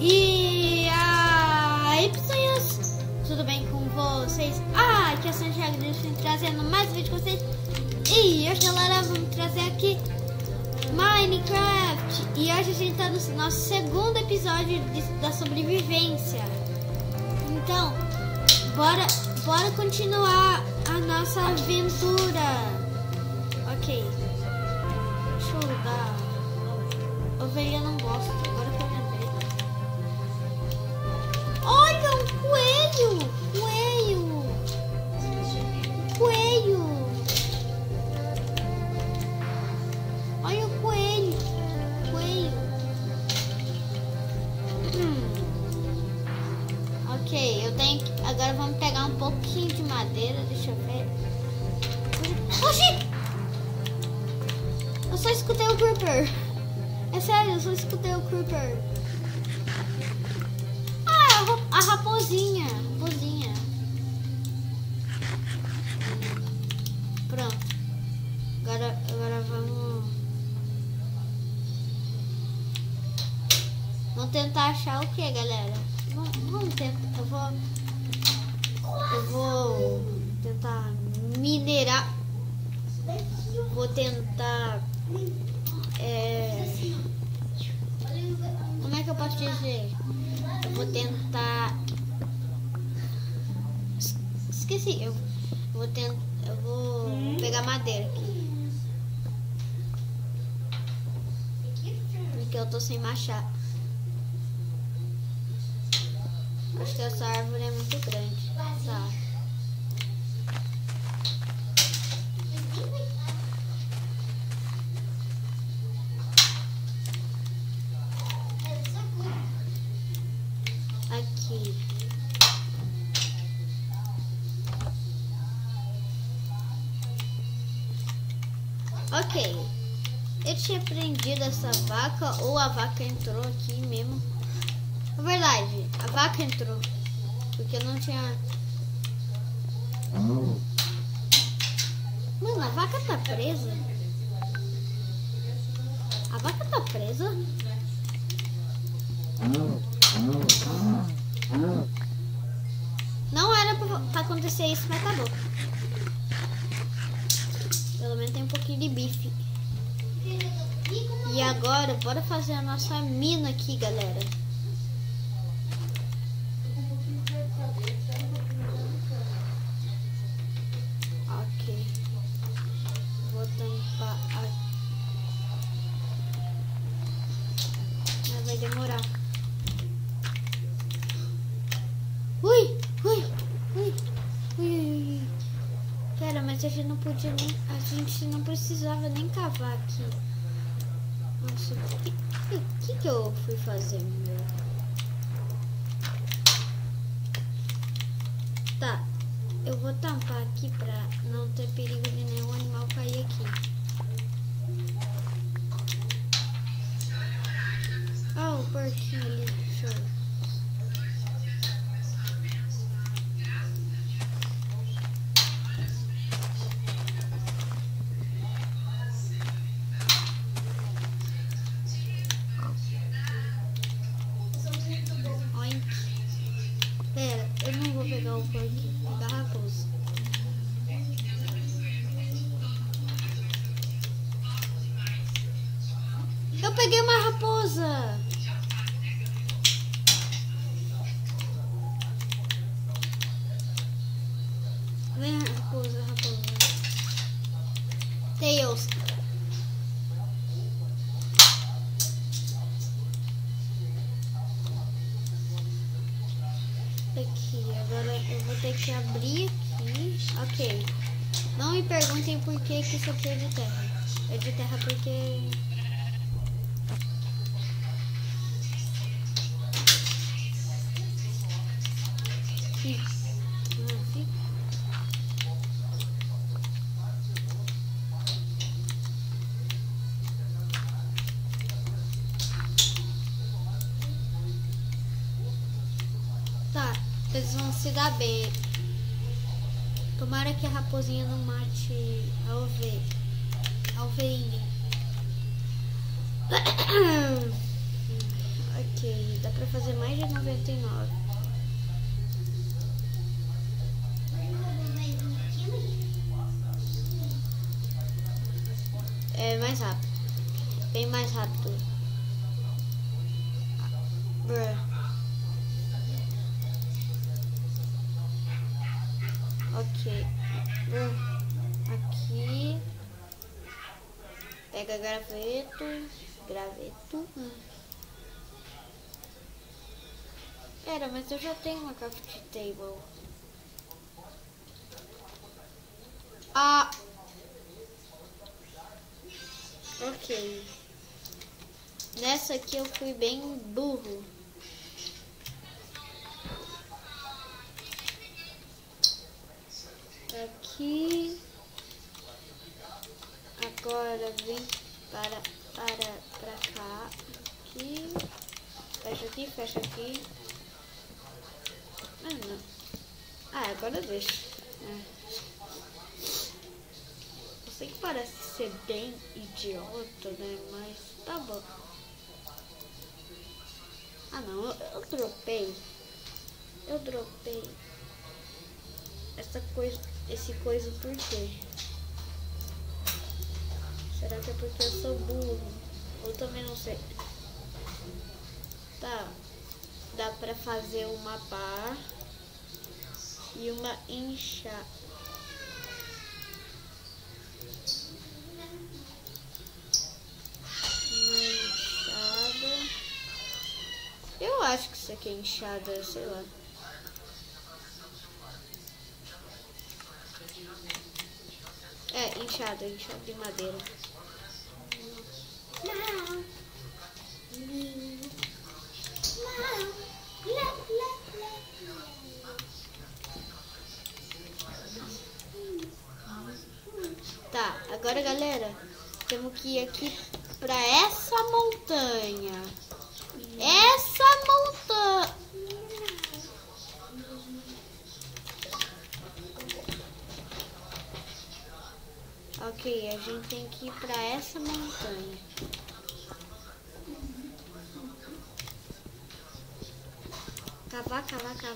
E aí, pessoas, tudo bem com vocês? Aqui é a Santiago de Justin trazendo mais um vídeo com vocês. E hoje, galera, vamos trazer aqui Minecraft. E hoje a gente tá no nosso segundo episódio da sobrevivência. Então, bora continuar a nossa aventura. Ok. Deixa eu dar. Ovelha não gosta. Agora que eu lembrei. Olha um coelho! Coelho! Olha o coelho! Ok, eu tenho que... Agora vamos pegar um pouquinho de madeira. Deixa eu ver. Oxi! Eu só escutei o Creeper. É sério, eu só escutei o Creeper. A raposinha. Pronto. Agora vamos tentar achar o que, galera? Vamos tentar. Eu vou tentar minerar. Vou tentar. Como é que eu posso dizer? Eu vou tentar. Esqueci. Eu vou pegar madeira aqui. Porque eu tô sem machado. Acho que essa árvore é muito grande. Tá. Aqui. Ok. Eu tinha prendido essa vaca ou a vaca entrou aqui mesmo. É verdade, a vaca entrou. Porque não tinha... Mano, a vaca tá presa. A vaca tá presa? Não era pra acontecer isso, mas tá bom. Pelo menos tem um pouquinho de bife. E agora, bora fazer a nossa mina aqui, galera. Ok. Vou tampar aqui. Mas vai demorar. Ui. Pera, mas a gente não podia nem... A gente não precisava nem cavar aqui. Nossa, o que eu fui fazer, meu? Tá, eu vou tampar aqui pra não ter perigo de nenhum animal cair aqui. O porquinho ali, show. Pera, eu não vou pegar o porquinho, vou pegar a raposa. Eu peguei uma raposa! Vem, raposa. Tails. Aqui, agora eu vou ter que abrir aqui. Ok. Não me perguntem por que isso aqui é de terra. É de terra porque... Tá, eles vão se dar bem. Tomara que a raposinha não mate a ovelhinha. Ok, dá pra fazer mais de 99. É mais rápido. Bem mais rápido. Ok. Aqui. Pega graveto. Era, mas eu já tenho uma craft table. Ah. Ok. Nessa aqui eu fui bem burro. Aqui. Agora vem para cá. Aqui. Fecha aqui. Ah, não. Ah, agora deixa. Eu sei que parece ser bem idiota, né? Mas tá bom. Ah, não. Eu dropei. Esse coisa por quê? Será que é porque eu sou burro? Eu também não sei. Tá. Dá pra fazer uma pá e uma enxada. Eu acho que isso aqui é enxada, sei lá. É, enxada de madeira. Tá, agora galera, temos que ir aqui pra essa montanha. Ok, a gente tem que ir pra essa montanha. Cavar.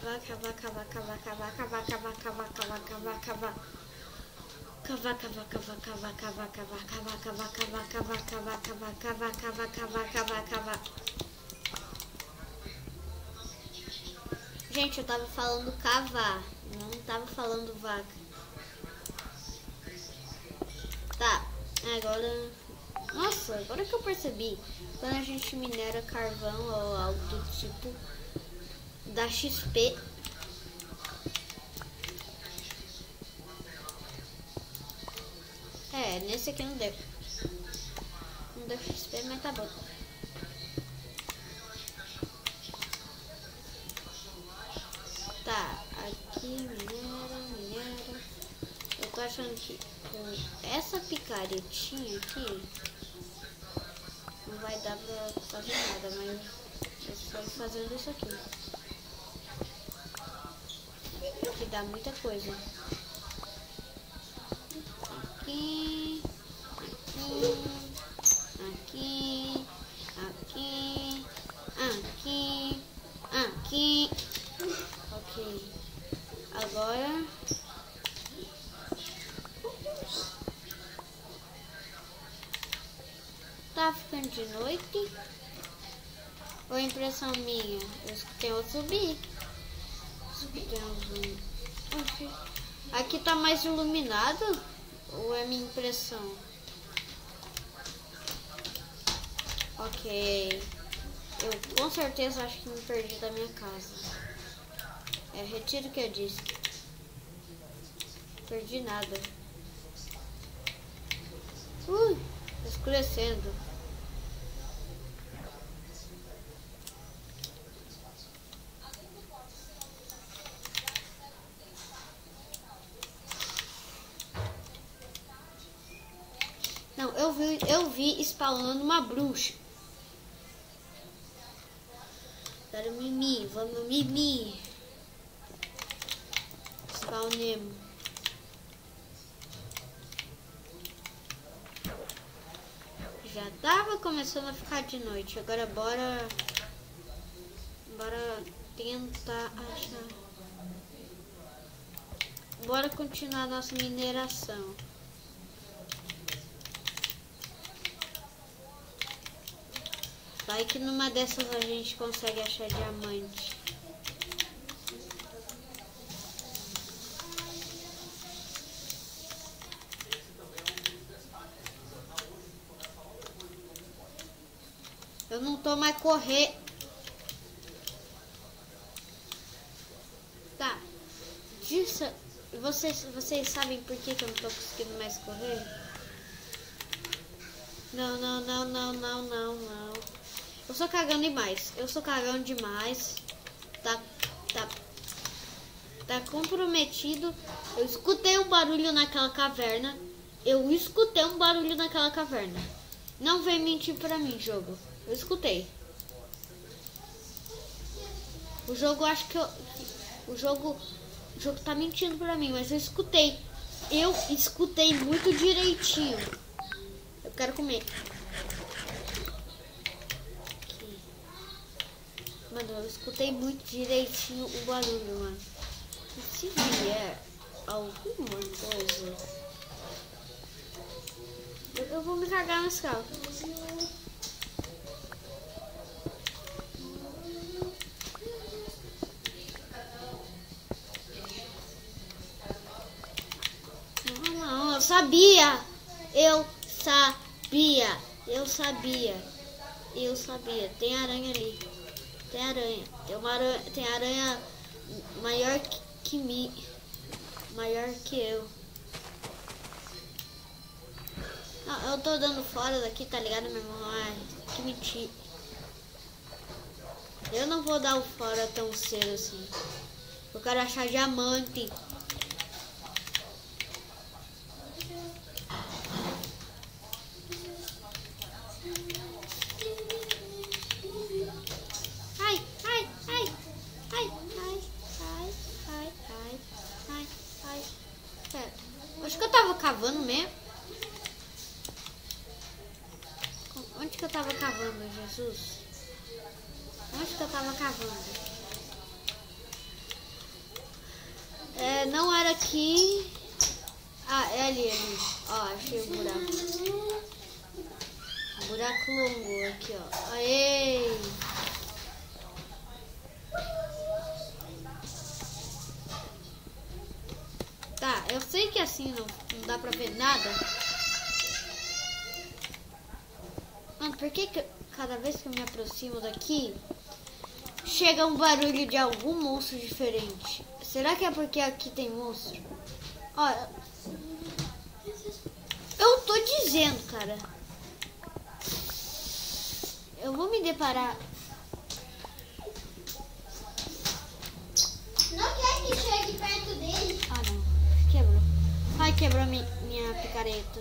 Gente, eu tava falando cavar, não tava falando vaca. Tá, agora... Nossa, agora que eu percebi, quando a gente minera carvão ou algo do tipo, dá XP. É, nesse aqui não deu. Não deu XP, mas tá bom. Tá, aqui minera. Eu tô achando que com essa picaretinha aqui não vai dar pra fazer nada, mas eu só ir fazendo isso aqui. Que dá muita coisa. Aqui. Ok. Agora tá ficando de noite. Ou impressão minha? Eu escutei eu subir. Aqui tá mais iluminado? Ou é minha impressão? Ok. Eu com certeza acho que me perdi da minha casa. É, retiro o que eu disse. Perdi nada. Tá escurecendo. Não, eu vi spawnando uma bruxa. Quero mimir, vamos mimir. Spawnemos. Já tava começando a ficar de noite. Agora bora Bora tentar achar. Bora continuar nossa mineração. Vai que numa dessas a gente consegue achar diamante. Eu não tô mais correr. Tá. Disso, vocês sabem por que eu não tô conseguindo mais correr? Não. Eu sou cagando demais. Tá comprometido. Eu escutei um barulho naquela caverna. Não vem mentir pra mim, jogo. Eu escutei. O jogo tá mentindo pra mim, mas eu escutei. Eu escutei muito direitinho. Eu quero comer. Aqui. Mano, eu escutei muito direitinho o barulho, mano. E se vier alguma coisa, eu vou me cagar nesse carro. Não, eu sabia. Tem aranha ali. Tem aranha maior que mim. Maior que eu. Não, eu tô dando fora daqui, tá ligado, meu irmão? Ai, que mentira. Eu não vou dar o fora tão cedo assim. Eu quero achar diamante. Acho que eu tava cavando mesmo. Onde que eu tava cavando, Jesus? Onde que eu tava cavando? Não era aqui. Ah, é ali. Ó, achei o buraco. Buraco longo aqui, ó. Aê! Tá, eu sei que assim não dá pra ver nada. Mano, por que cada vez que eu me aproximo daqui chega um barulho de algum monstro diferente? Será que é porque aqui tem monstro? Ó, eu tô dizendo, cara. Eu vou me deparar. Não quer que chegue perto dele? Ah, não. Quebrou. Ai, quebrou minha picareta.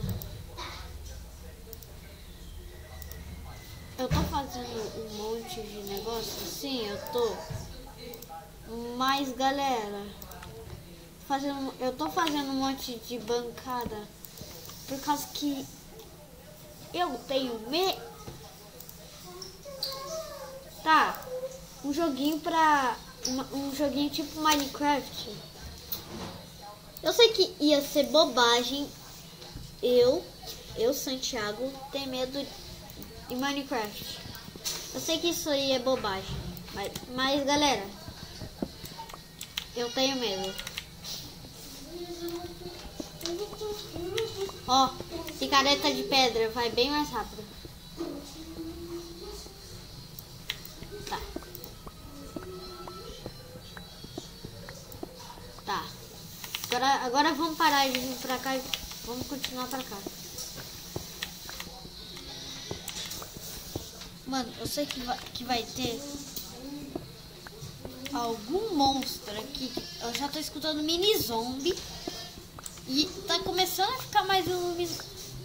Eu tô fazendo um monte de negócio assim, eu tô. Mas, galera, eu tô fazendo um monte de bancada por causa que eu tenho medo. Tá, um joguinho um joguinho tipo Minecraft. Eu sei que ia ser bobagem. Eu, Santiago, tenho medo de Minecraft. Eu sei que isso aí é bobagem. Mas galera, eu tenho medo. Ó, picareta de pedra vai bem mais rápido. Tá. Agora vamos parar de vir pra cá e vamos continuar pra cá. Mano, eu sei que vai ter algum monstro aqui. Eu já tô escutando mini zombie. E tá começando a ficar mais iluminado.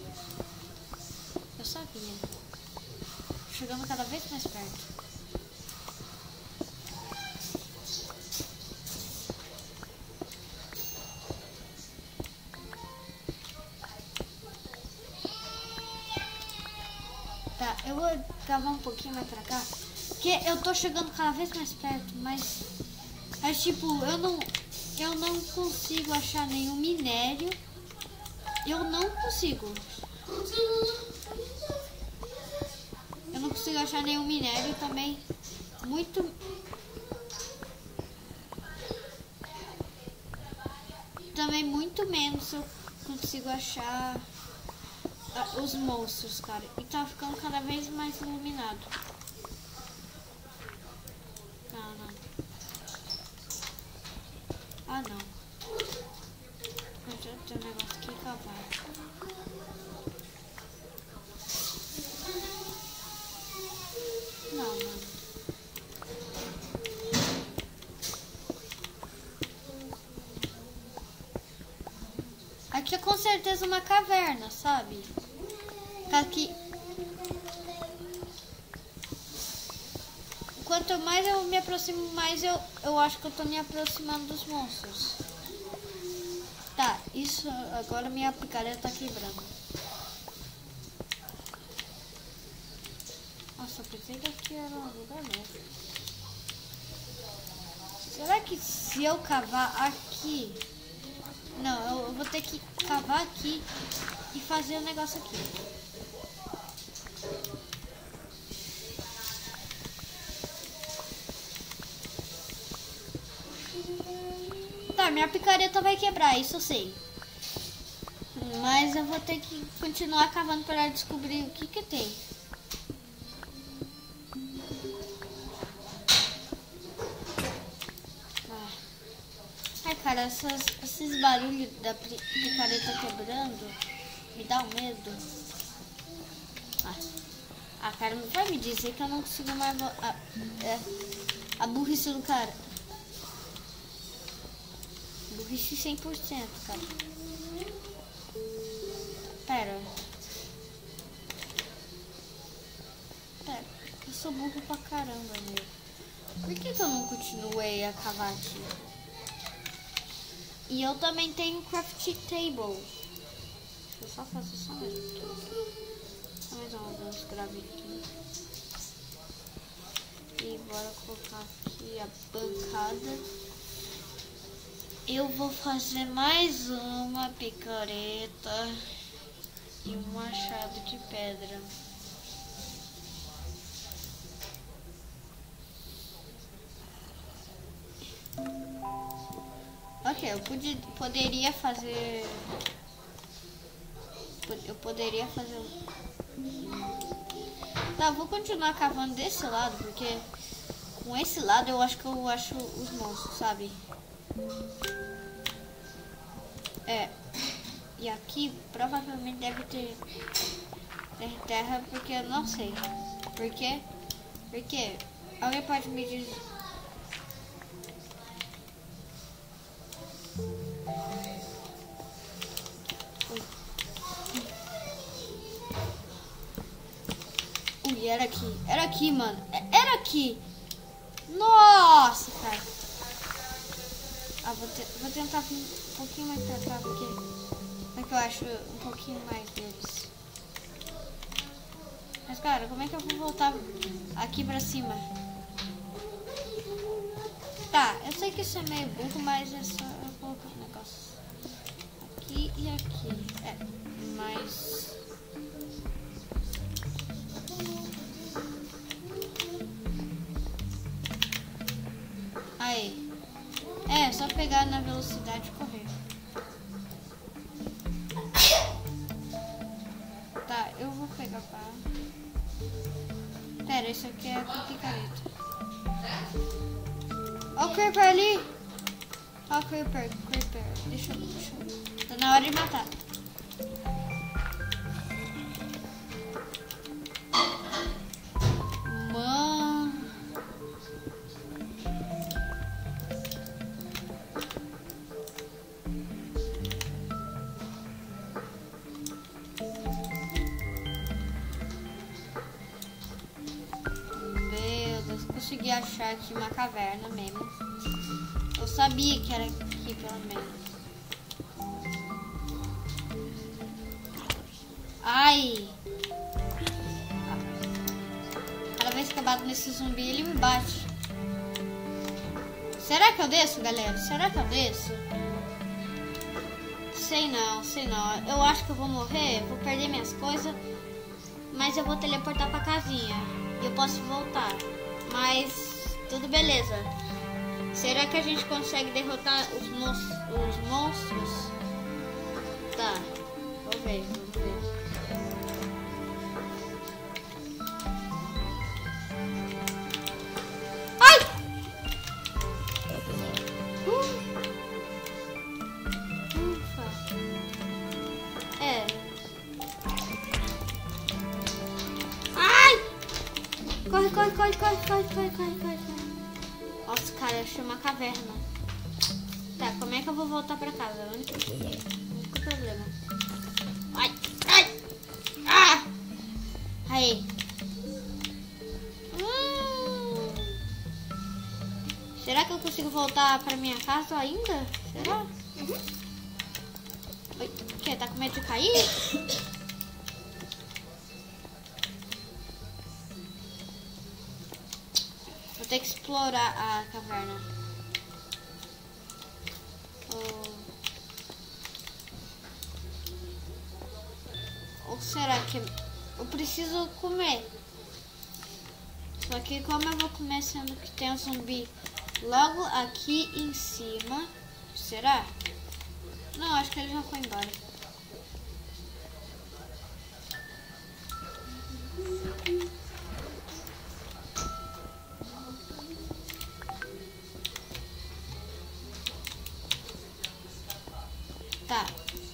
Eu sabia. Chegando cada vez mais perto. Tá, eu vou cavar um pouquinho mais pra cá. Porque eu tô chegando cada vez mais perto, mas tipo, eu não consigo achar nenhum minério. Eu não consigo achar nenhum minério também. Muito menos eu consigo achar os monstros, cara. E tá ficando cada vez mais iluminado. Não. Ah, não. Já tem um negócio aqui, cavalo. Não, mano. Aqui é com certeza uma caverna, sabe? Aqui. Quanto mais eu me aproximo, mais eu acho que eu tô me aproximando dos monstros. Tá, isso agora minha picareta tá quebrando. Nossa, eu pensei que aqui era um lugar novo. Será que se eu cavar aqui... Não, eu vou ter que cavar aqui e fazer o negócio aqui. Tá, minha picareta vai quebrar, isso eu sei. Mas eu vou ter que continuar cavando para descobrir o que tem. Ai, cara, esses barulhos da picareta quebrando me dá um medo. Cara, não vai me dizer que eu não consigo mais... a burrice do cara. Burrice 100%, cara. Pera, eu sou burro pra caramba, meu. Por que eu não continuei a cavar aqui? E eu também tenho craft table. Deixa eu só fazer só mais aqui. Só mais alguns gravetos aqui. E bora colocar aqui a bancada. Eu vou fazer mais uma picareta e um machado de pedra. Ok, eu poderia fazer... Eu poderia fazer... Tá, vou continuar cavando desse lado, porque com esse lado eu acho que eu acho os monstros, sabe? E aqui provavelmente deve ter terra, porque eu não sei. Por quê? Porque alguém pode me dizer... Ui, era aqui, mano. Era aqui. Nossa, cara. Vou tentar vir um pouquinho mais pra cá, porque é que eu acho um pouquinho mais deles. Mas, cara, como é que eu vou voltar aqui pra cima? Tá, eu sei que isso é meio burro, mas é só eu colocar um negócio aqui e aqui. Mas... Aí. É só pegar na velocidade e correr. Tá, eu vou pegar pá. Pera, isso aqui é com picareta. Ó o creeper ali. Ó o creeper. Deixa eu... Tá na hora de matar. Consegui achar aqui uma caverna mesmo. Eu sabia que era aqui, pelo menos. Ai! Cada vez que eu bato nesse zumbi, ele me bate. Será que eu desço, galera? Será que eu desço? Sei não, sei não. Eu acho que eu vou morrer, vou perder minhas coisas. Mas eu vou teleportar pra casinha. E eu posso voltar. Mas tudo beleza. Será que a gente consegue derrotar os monstros? Tá. Vamos ver, vamos ver. Ai! Ufa. É. Ai! Corre, corre, corre, corre, corre, corre, corre, corre. Nossa, cara, eu achei uma caverna. Tá, como é que eu vou voltar pra casa? O único problema. Ai, ai! Ah! Aí. Será que eu consigo voltar pra minha casa ainda? Será? Oi, o que? Tá com medo de cair? Vou ter que explorar a caverna. Ou será que eu preciso comer? Só que como eu vou comer sendo que tem um zumbi logo aqui em cima? Será? Não, acho que ele já foi embora. Tá.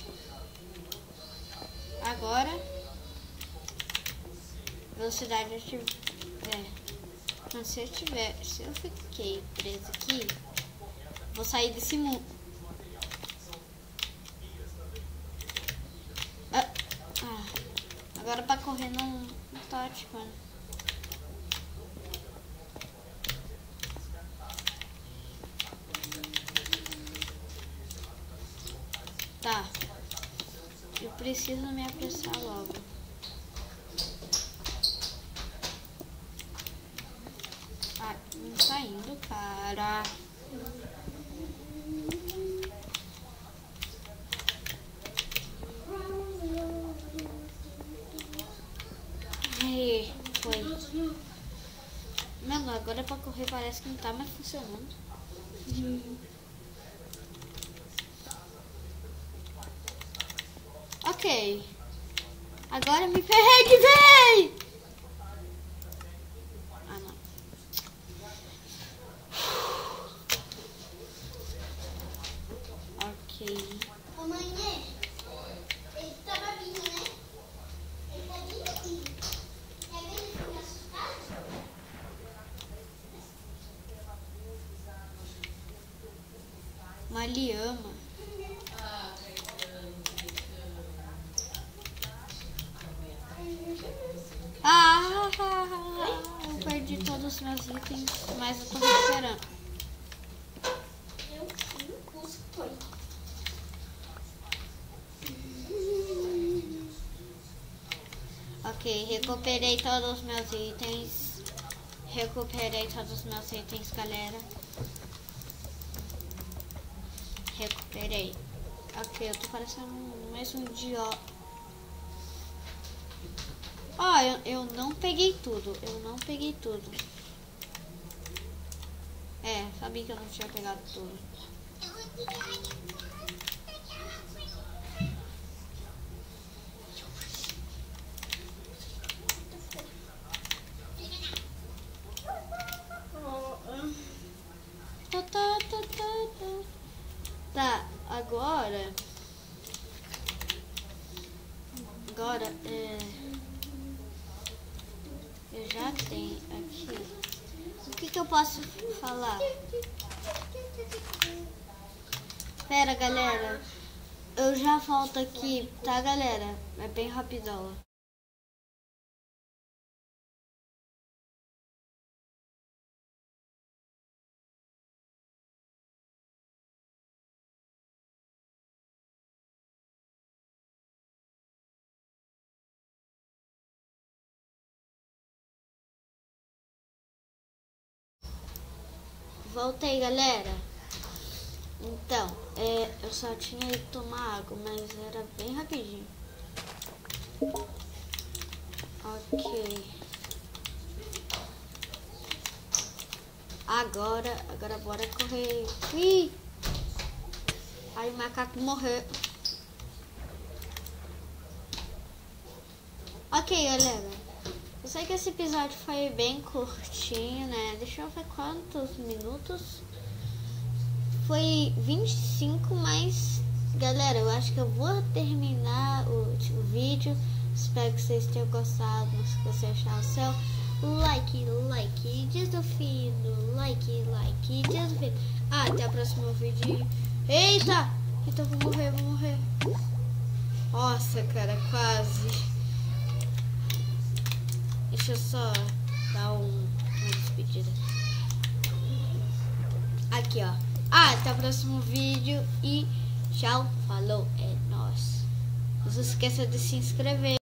Agora velocidade ativa. Se eu fiquei preso aqui, vou sair desse mundo. Agora pra correr não tá ativando. Tá. Eu preciso me apressar logo. Ai, não tá indo, cara. Aí, foi. Mano, agora pra correr parece que não tá mais funcionando. Ok. Agora me ferrei de vez! Ah, não. Ok. Ô, mãe, ele tava vindo, né? Ele tá vindo aqui. É mesmo que me assustado? Uma lhama. Eu perdi todos os meus itens, mas eu tô recuperando. Eu fui no curso, foi. Ok, recuperei todos os meus itens. Recuperei todos os meus itens, galera. Recuperei. Ok, eu tô parecendo mais um idiota. Ó, eu não peguei tudo. Eu não peguei tudo. É, sabia que eu não tinha pegado tudo. Tá, agora eu já tenho aqui. O que eu posso falar? Pera, galera. Eu já volto aqui, tá, galera? É bem rapidão. Voltei, galera. Então, eu só tinha ido tomar água, mas era bem rapidinho. Ok. Agora bora correr. Ih! Aí o macaco morreu. Ok, galera. Eu sei que esse episódio foi bem curtinho, né? Deixa eu ver quantos minutos. Foi 25, mas... Galera, eu acho que eu vou terminar o vídeo. Espero que vocês tenham gostado. Se você achar o seu like, desafio, like, desafio. Até o próximo vídeo. Eita, vou morrer. Nossa, cara, quase. Deixa eu só dar uma despedida. Aqui, ó. Até o próximo vídeo e tchau, falou, é nóis. Não se esqueça de se inscrever.